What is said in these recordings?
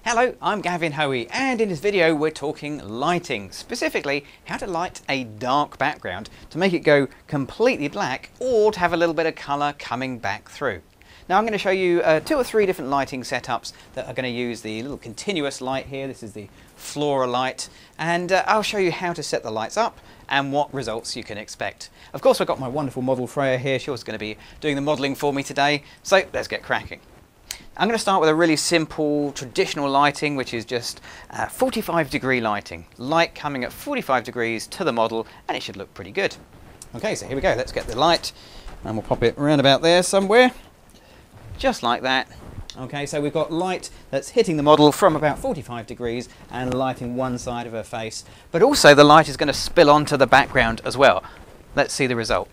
Hello, I'm Gavin Hoey, and in this video we're talking lighting, specifically how to light a dark background to make it go completely black or to have a little bit of colour coming back through. Now I'm going to show you 2 or 3 different lighting setups that are going to use the little continuous light here. This is the Flora light, and I'll show you how to set the lights up and what results you can expect. Of course, I've got my wonderful model Freya here. She's going to be doing the modelling for me today, so let's get cracking. I'm going to start with a really simple traditional lighting, which is just 45-degree lighting. Light coming at 45 degrees to the model, and it should look pretty good. Okay, so here we go. Let's get the light, and we'll pop it around about there somewhere, just like that. Okay, so we've got light that's hitting the model from about 45 degrees and lighting one side of her face, but also the light is going to spill onto the background as well. Let's see the result.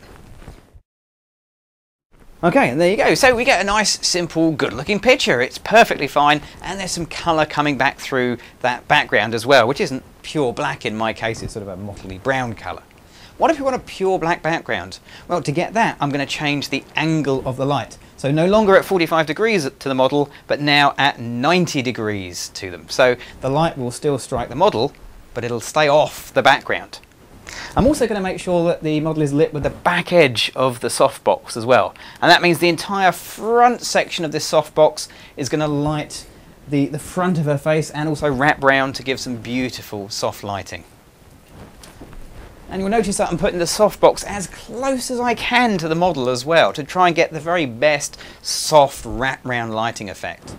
Okay, and there you go. So we get a nice, simple, good-looking picture. It's perfectly fine, and there's some colour coming back through that background as well, which isn't pure black in my case. It's sort of a mottly brown colour. What if you want a pure black background? Well, to get that, I'm going to change the angle of the light. So no longer at 45 degrees to the model, but now at 90 degrees to them. So the light will still strike the model, but it'll stay off the background. I'm also going to make sure that the model is lit with the back edge of the softbox as well. And that means the entire front section of this softbox is going to light the front of her face and also wrap round to give some beautiful soft lighting. And you'll notice that I'm putting the softbox as close as I can to the model as well to try and get the very best soft wrap round lighting effect.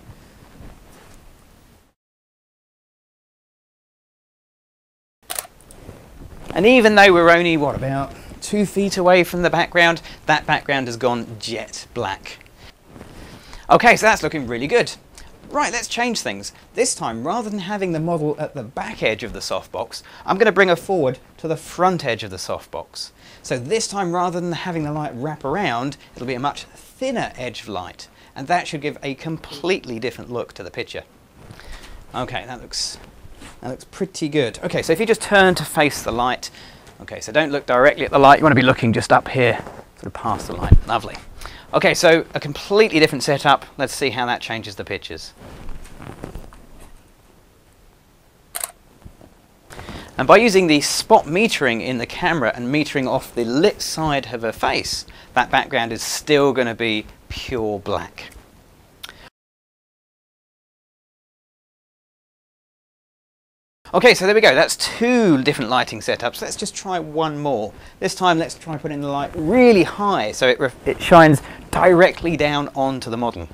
And even though we're only, what, about 2 feet away from the background, that background has gone jet black. Okay, so that's looking really good. Right, let's change things. This time, rather than having the model at the back edge of the softbox, I'm going to bring her forward to the front edge of the softbox. So this time, rather than having the light wrap around, it'll be a much thinner edge of light. And that should give a completely different look to the picture. Okay, that looks pretty good. Okay, so if you just turn to face the light. Okay, so don't look directly at the light. You want to be looking just up here, sort of past the light. Lovely. Okay, so a completely different setup. Let's see how that changes the pictures. And by using the spot metering in the camera and metering off the lit side of her face, that background is still going to be pure black. Okay, so there we go. That's 2 different lighting setups. Let's just try one more. This time, let's try putting the light really high so it shines directly down onto the model.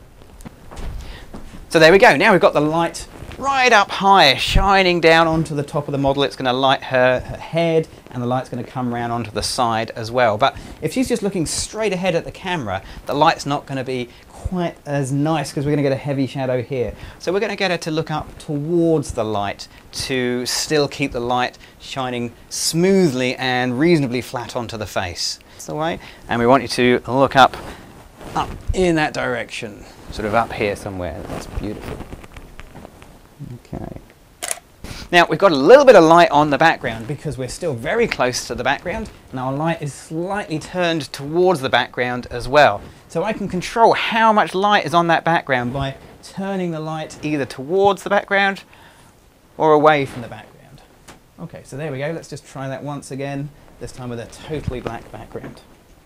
So there we go. Now we've got the light right up high, shining down onto the top of the model. It's going to light her head, and the light's going to come around onto the side as well. But if she's just looking straight ahead at the camera, the light's not going to be quite as nice because we're going to get a heavy shadow here. So we're going to get her to look up towards the light to still keep the light shining smoothly and reasonably flat onto the face. That's the way. And we want you to look up in that direction, sort of up here somewhere. That's beautiful. Okay. Now we've got a little bit of light on the background because we're still very close to the background, and our light is slightly turned towards the background as well. So I can control how much light is on that background by turning the light either towards the background or away from the background. Okay, so there we go. Let's just try that once again, this time with a totally black background.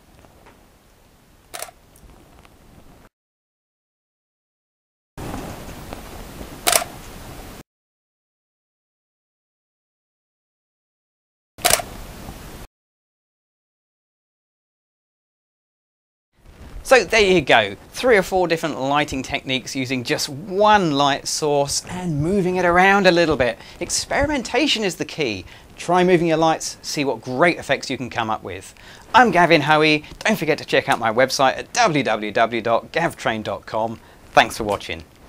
So there you go, 3 or 4 different lighting techniques using just one light source and moving it around a little bit. Experimentation is the key. Try moving your lights, see what great effects you can come up with. I'm Gavin Hoey. Don't forget to check out my website at www.gavtrain.com. Thanks for watching.